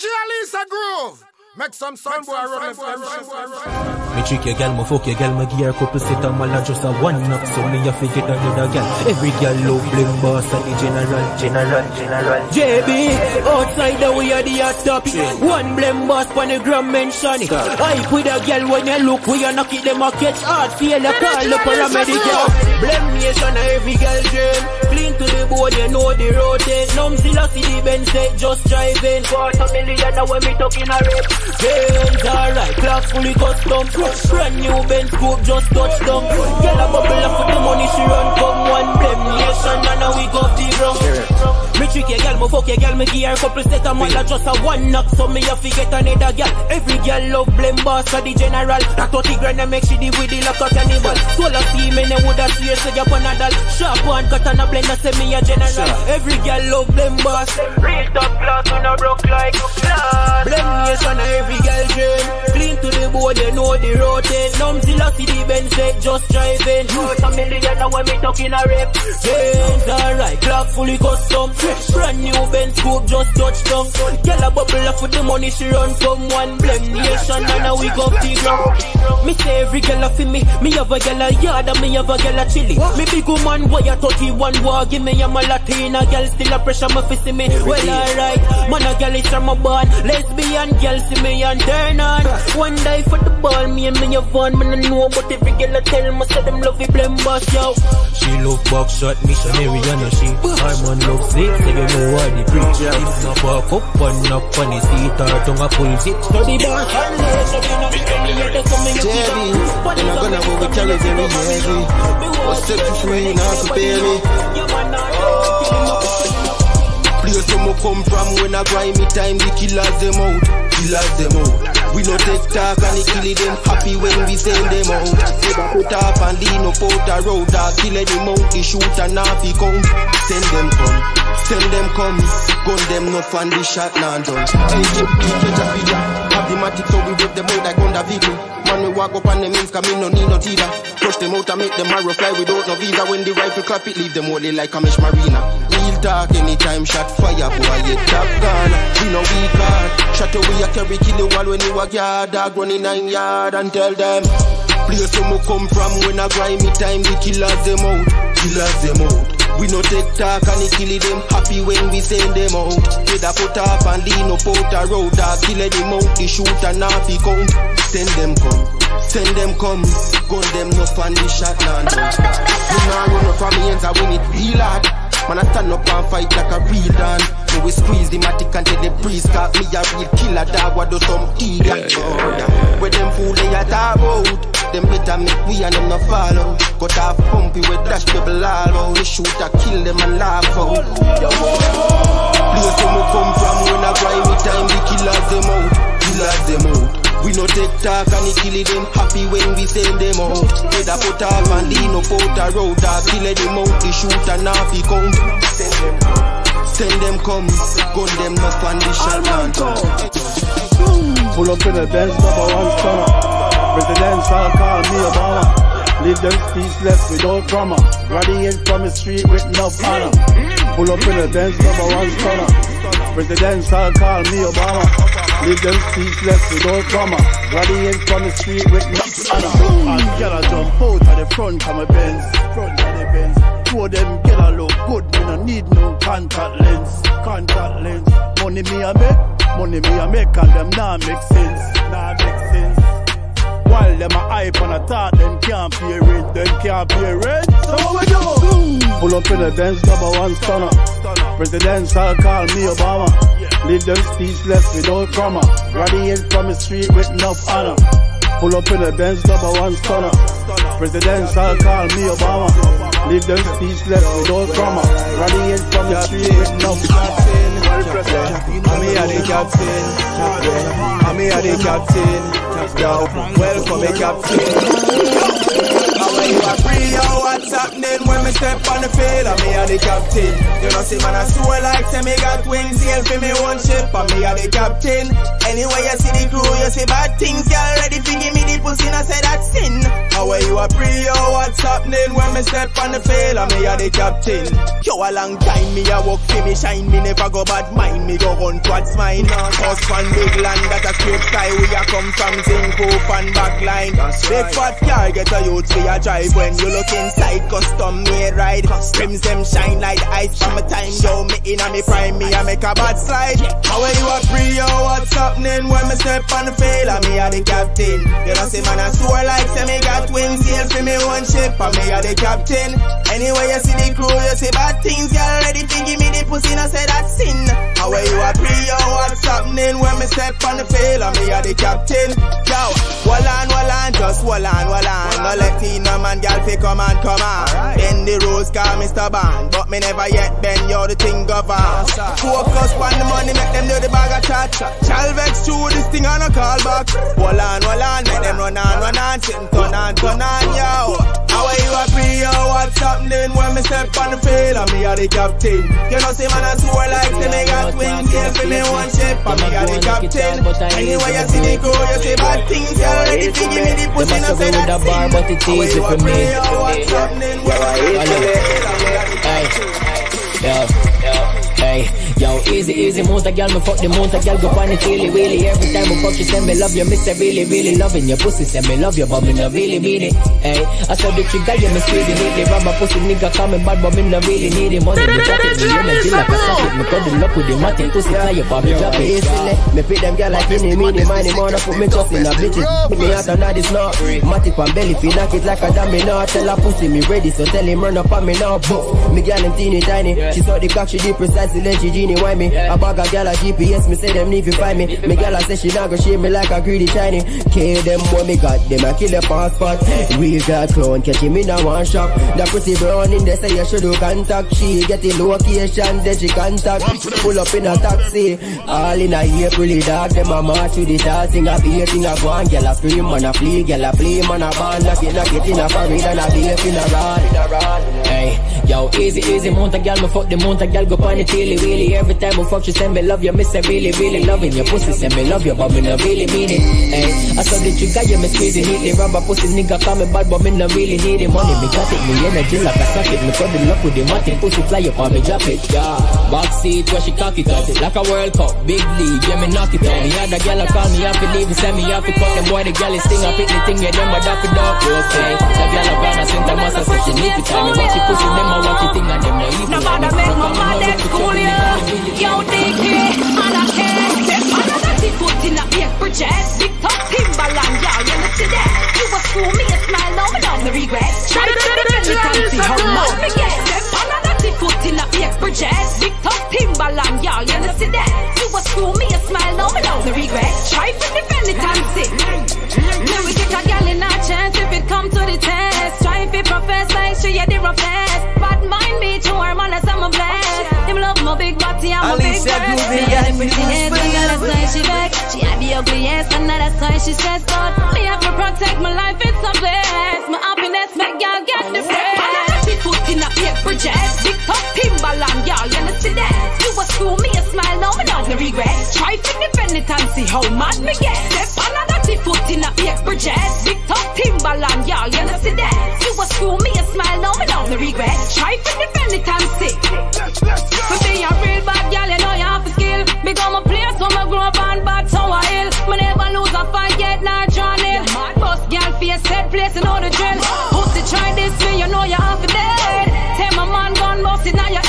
DJ Alisa Groove. Make some sound boy run Me trick your gal, me fuck your gal, me gear couple set a man and just a one knock. So me a forget another gal. Every gal love blame boss and the general. JB, outside the way of the hot top. One blame boss on the gram mention. Hype with a gal when you look, we a knock it, them a catch hard. Feel a call the paramedic. Blame nation every gal dream. Clean to the board, you know the road. Numb still see the Benz say just driving. $250,000 when me talking a rip. Benz alright, clock fully custom. Brand new Benz coupe just touched down. Get a bubble up for the money she run. Come one blame nation and now we go the ground. Me trick your gal, me fuck your gal, me gear couple set a man just a one knock. So me a forget another gal. Every gal love blame boss for the general. That 30 grand and make she deal with the lock out cannibal. Solar semen they woulda swear say you pan a doll. Sharp one cut and a blender say me a general. Every gal love blame boss. Real top class when I broke like glass. Blame nation every gal dream. Clean to the board, you know the rotate. Numb still see the Benz say just driving. $250,000 when me talking a rip. Benz alright, clock fully custom. Brand new Benz coupe just touched down. Girl a bubble up for the money she run. Come one blame nation and now we go the ground. Me say every girl a fi me have a girl a yard and me have a girl a chili. Me big woman boy a 31 war. Give me a Latina girl still a pressure me fi see me. Well alright, man a girl is from a born. Lesbian girl see me and turn on. One die for the ball, me and me have one. Me no know but every girl a tell me say them love it blame boss yo. She love box shot missionary and she. Her man love sick, so you know what the preach. It's not walk up one up on the seat or tongue a pull it. So the boss and so you know Jerry, you're not gonna go with Charlie very heavy. What's set you free now to pay me? Place where me come from when I grind me time, the killers them out. We no take talk and the kill them happy when we send them out. Never put up and lean up out the road, dog kill them out, the shoot and half he count. Send them come, gun them no fun, the shot now done. Hey, have the matic so we whip them out like on the vehicle. Man, we walk up on them ends, cause me no need no teeter. Push them out and make them arrow fly without no visa. When the rifle clap it, leave them only like a mesh marina. Real talk, anytime shot fire, boy, you top gun. We no weak heart. Shot away a carry, kill the wall when you a yard. Dog running 9 yard and tell them. Place where me come from when I grind me time, the killers them out. We no take talk and kill them happy when we send them out. With a put up and lean up out the road, dog kill them out, the shoot and half he count. Send them come, gun them no fun, the shot now done. You know run up from me ends and win it real hard. Man I stand up and fight like a real dan. So we squeeze the matic until the breeze. Cause me a real killer dog, what do some idiot. Where them fool they a talk about. Them better make we and them no follow. Got off pumpy with dash people all out. We shoot a kill them and laugh out. Place where me come from when I grind me time, the killers them out. We no take talk and kill them happy when we send them out. Better put off and lean up out the road, dog kill them out, the shoot and half he count. Send them come, gun them no fun, the shot and pull up in the Benz #1 stunner. Presidential call me Obama. Leave them speechless without drama. Radiate from the street with no honor. Pull up in the Benz #1 stunner. Presidential call me Obama. Leave them speechless without drama. Radiate from the street with no honor. And get a jump out at the front of my Benz. Two of them get a look good. Me no need no contact lens. Money me a make and them nah make sense. While them a hype and a talk, them can't pay rent. So what we do? Pull up in the Benz #1 stunner. Presidential call me Obama. Leave them speechless without drama. Radiate from the street with enough honor. Pull up in the Benz #1 stunner. Presidential call me Obama. Leave them speechless without drama. Radiate from the street with enough honor. I'm here the captain. Yo, welcome the captain. How are you free? Yo, what's happening when me step on the field? I'm here the captain. You know see man I soar like say me got wings. Sail for me one ship. I'm here the captain. Anyway you see the crew, you see bad things. Y'all ready to give me the pussy and I say that's sin. How How are you a pre, yo, what's happening? When me step on the field, and me a the captain. Yo, a long time me a work for me shine, me never go bad mind, me go run what's mine. House fan big land, that a straight sky, we a come from Zincoop and backline. Big fat car, get a youth for a drive. When you look inside, custom made ride. Rims them shine like the ice from a time. Yo, me in a me prime, me a make a bad slide. How are you a pre, yo, what's happening? When me step on the field, and me a the captain. You know see man a soar like say me got wings, sail for me one ship, and me a the captain. Anyway you see the crew, you see bad things, you already think give me the pussy, and I say that's sin. How are you a pre, yo, what's happening? When me step on the field, and me a the captain. Yo, wall on, just wall on. No let no man, girl, fi come on. Bend the rules, call Mr. Band, but me never yet bend, yo, the thing govern. Focus on the money, make them do the bag of chat. Shall vex through this thing and a call back. Wall on, make them run on, sitting turn on, yo. How are you a pre, yo, what's happening? When me step on the field, and me a the captain. You know see man a soar like say me got wings, sail for me one ship, and me a the captain. Anyway you see the crew, you see bad things, you already think give me the pussy, and I say that's sin. But it's easy for me. Hey, yo, easy, most a girl, me fuck the most a girl, go on it really. Every time we fuck, she say me love you, me say really loving your pussy, say me love you, but me not really mean it. Hey, I saw the trigger, you me squeeze it, the rubber pussy nigga coming bad, but me not really need it. Money, me drop it, me energy like a socket, me cuddle up with the matty pussy, fly up, but me drop it easily. Me pay them girl like any money, more put me just in a bitches. Put me out on that is not matty pan belly, feel knock it like a damn me now. Tell her pussy me ready, so tell him run up on me now. Me girl them teeny tiny, she saw the cock, she did precise. Then she genie why me. A bag of gal a GPS, me say them need to find me. Me gal a say she not go shave me like a greedy shiny. Kill them when me got them, I kill the passport. Real girl clown, catch him in a one shop. The pretty brown in there say you should do contact. She get the location, then she contact. Pull up in a taxi, all in a April dark. Them a march with the tall thing, a beer thing a go on. Gal a scream, man a flee, gal a play, man a band. Knock it in a forehead and a beer in a rod. Hey, yo, easy, mount a gal, me fuck the mount a gal, go on it really. Every time we fuck, she say me love you, me say really loving your pussy, say me love you, but me not really mean it. Hey, I saw the trigger, you me squeeze it, hit the rubber pussy, nigga call me bad, but me not really need it. Money, me got it, me energy like a socket, me cuddle up with the matty pussy, fly up on me, drop it, yeah. Backseat where she cock it out, like a World Cup, big league, yeah, me knock it out. Me had a gal call me, have to leave, send me off, cut them boy, the gal is sting, I pick the thing, yeah, them a dap it up, okay. The gal a gonna send the massa, say she need to time me, watch it pussy, them a watch it thing, and them no evil. Nobody make my mother school you. Yo, DK, and I care. Step on a dirty foot in a big bridges. Big top Timberland, y'all, you see that? You a fool, me a smile, now me don't regret. Try to defend it and see how much me get. Step on a dirty foot in a big bridges. Big top Timberland, y'all, you see that? You a fool, me a smile, now me don't regret. Try to defend it and see. Then we get a gal in a chance if it come to the test. Try if it profess like she a the roughest. But mind me to her man as I'm a blessed. Him love my big body and my big breast. Me had the prettiest and that's why she back. She had the ugliest and that's why she stressed out. Me have to protect my life, it's a bless. My happiness make y'all get the rest. And I got the foot in a paper jet. Big top Timberland, y'all, you know see that? You a school, me a smile, now me don't regret. Try to defend it and see how mad me get. Step on a dirty foot in a paper jet. Big top Timberland, y'all, you know see that? You a school, me a smile, now me don't regret. Try to defend it and see. For be a real bad girl, you know you have to skill. Become a player, so me grow up and bad, so I ill. Me never lose a fight yet, not drawn in. Bust girl face, set place, you know the drill. Pussy try this me, you know you have to dead. Tell my man gun bust it, now you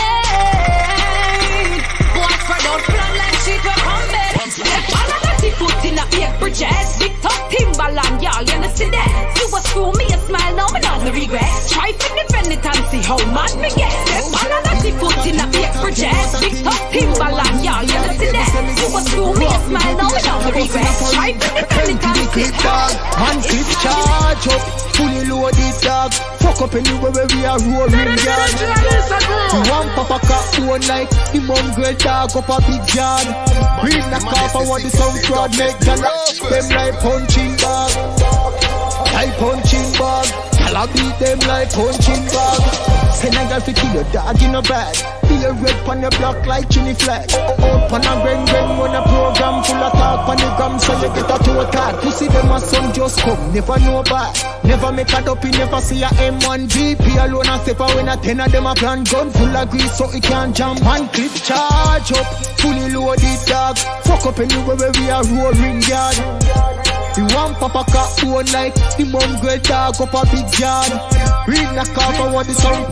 head. Boy spread out plan like shit, we come back. Step on a dirty foot in a big bridges. Big top Timberland, y'all, you know see that? You a screw me a smile, now me don't regret. Try to defend it and see how mad me get. Step on a dirty foot in a big bridges. Big top Timberland, y'all, you know see that? You a screw me a smile, now me don't regret. Try to defend it and see. Man, clip charge up, fully loaded dog. Fuck up anywhere where we are rolling yard. We want papa cat one night, the mongrel dog up a big yard. Bring the car for what the sound crowd make them like punching bag. Like punching bag. I'll beat them like punching bag. Send a girl to kill your dog in a bag. Feel a red on your block like chili flag. Up on a bang bang when a program. program full of talk on the gram, so you get a total. Pussy them a some just come, never know bad. Never make a dopey, never see a M1 GP alone and step away when a 10 of them a plan gun full of grease so it can't jump. One clip charge up, fully loaded dog. Fuck up anywhere where we are roaring yard. The one papa cat one like the mom great dog up a big yard. Read the car for what the song.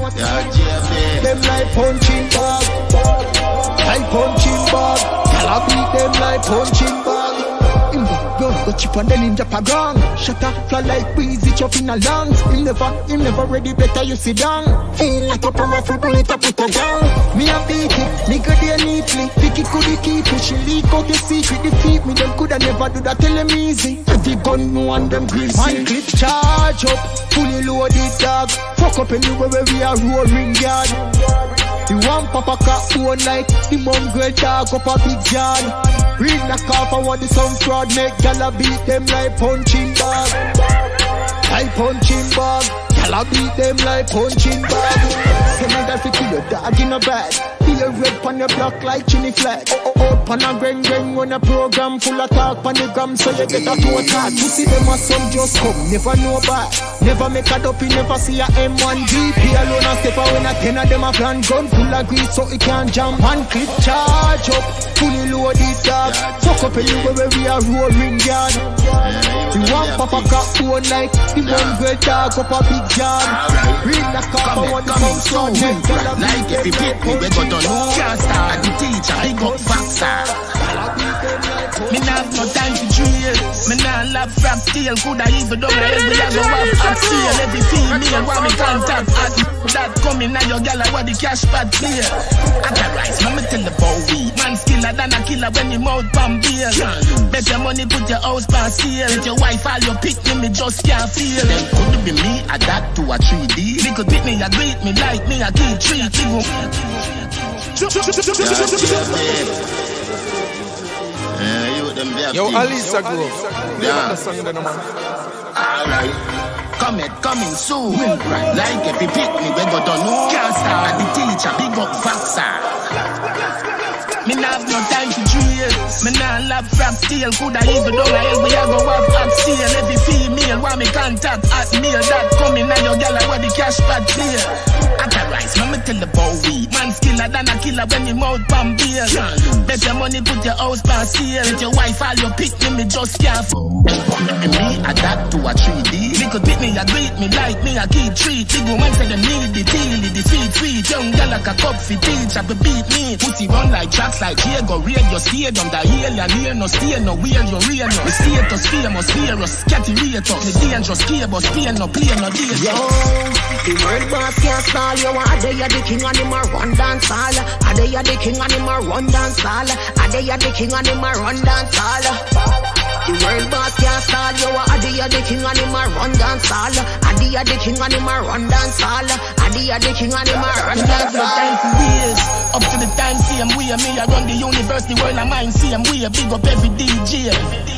Them like punching bag. Like punching bag. Tell I beat them like punching bag. Go chip on the ninja pagang. Shut up, fly like breezy, chop in a lungs. Him never ready, better you sit down. Feel like a powerful bullet, I put her down. Me a beat it, nigga there neatly. Vicky could keep it, she leak out the secret. Defeat me, them coulda never do that, tell them easy. Every gun, no one them greasy. One clip charge up, fully loaded dog. Fuck up anywhere where we are roaring yard. The one papa cat one like the mom great dog up a big yard. Read the car for what the some fraud make gala beat them like punching bag. Like punching bag. Gala beat them like punching bag. Send my guy to kill your dog in a bag. Feel a red on your block like chili flag. Up on a greng on a program full of talk on the gram so you get a total. You see them as some just come, never know bad. Never make a dopey, never see a M1 GP alone and step away when a 10 of them a plan gun full of grease so it can't jump. One clip charge up, fully loaded dog. Fuck up anywhere where we are roaring yard. The one papa cat one like the one great dog up a big yard. Read the car for what the some fraud make gala like if you pick me, we go down. Can't start the teacher, big up Vaxa. Me not have no time to drill. Me not love frap tail. Coulda even done every I go up at sale. Every female want me contact at that coming now your gala what the cash pad clear. I got rice, me tell the Bowie. Man skiller than a killer when you mouth pump beer. Bet your money put your house pan seal. If your wife all your pick me just can't feel. Then could it be me adapt to a 3D? Me could pick me, a greet me like me, a keep treat. Yo, Alisa Grove. Alright. Coming soon. Like if you pick me, we go down. Can't start the teacher, big up Vaxa. Me not have no time to drill. Me not love frap steel. Coulda even done a hell we a go up at sale. Every female want me contact at mail. That coming now your gala where the cash pad clear. I got rice, me tell the Bowie. Man skiller than a killer when you mouth pump beer. Bet your money put your house pan seal. If your wife all your pick me just can't and me adapt to a 3D. Me could pick me, a greet me like me, a keep treat. Big woman say them need the deal, the feet sweet. Young girl like a cup for teacher, be beat me. Pussy run like tracks like here, go real, you stay down the hill. And here no stay, no wheel, you real. No the status, famous, fearless, catty rator. The dangerous, cable, stay, no play, no deal. Yo, the world boss can't stall you. Are they the king and him a run dance hall? Are they the king and him a run dance hall? Are they the king and him a run dance hall? The world boss can't stall you. Are they the king and him a run dance hall? Are they the king and him a run dance hall? Are they the king and him a run dance hall? Time for years, up to the time same way. Me I run the universe, the world of mine same way. Big up every DJ.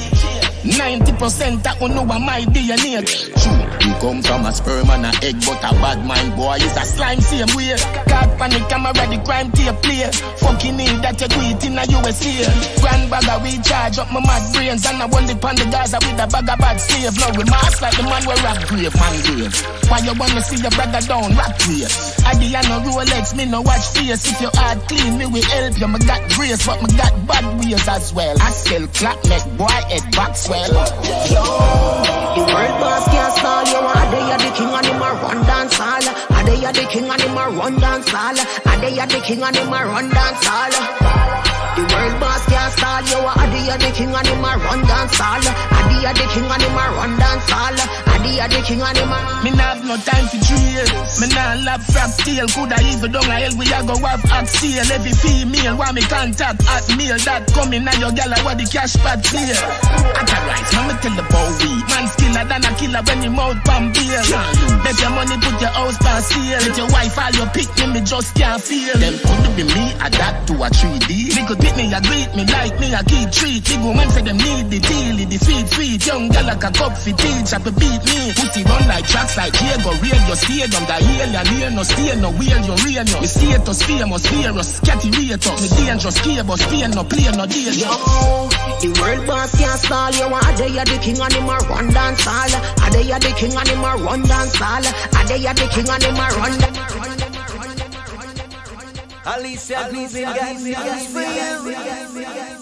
90% that will know my DNA. You come from a sperm and an egg, but a bad mind boy is a slime same way. Caught on the camera, the crime tape play. Fucking need that you do it in the USA. Grand bagger, we charge up my mad brains. And I won the pan the Gaza with a bag of bad slave. Now we mask like the man where rap grave, man grave. Why you wanna see your brother down, rap grave? I do no Rolex, me no watch face. If your heart clean, me will help you. Me got grace, but me got bad ways as well. I sell clap, make boy head back swell. Yo, the world boss can't stall you. Are they the king and him a run dance hall? Are they the king and him a run dance hall? Are they the king and him a run dance hall? The world boss can't stall you. Are they the king and him a run dance hall? Are they the king and him a run dance hall? Are they the king and him a? Me not have no time to drill. Me not love frap steel. Coulda even done a hell we a go have at sale. Every female want me contact at mail. That coming now your gala where the cash pad clear. I got rice, me tell the Bowie. Man skiller than a killer when you mouth pump beer. Bet your money put your house pan seal. If your wife all your pick me just can't feel. Them could be me adapt to a 3D. Me could pick me, a greet me like me, a keep treat. Big man say them need the deal, the feed. Young gal like a cup for teach, have to beat me. Put it on like tracks like Diego, radio stadium. The alien, here no stay, no wheel, your real no. Me status, famous, virus, catty rate up. Me dangerous, key, but Spain, no play, no danger. Yo, the world boss can't stall you. Are they the king and him a run dance all? Are they the king and him a run dance all? Are they the king and him a run dance? Alicia, guys,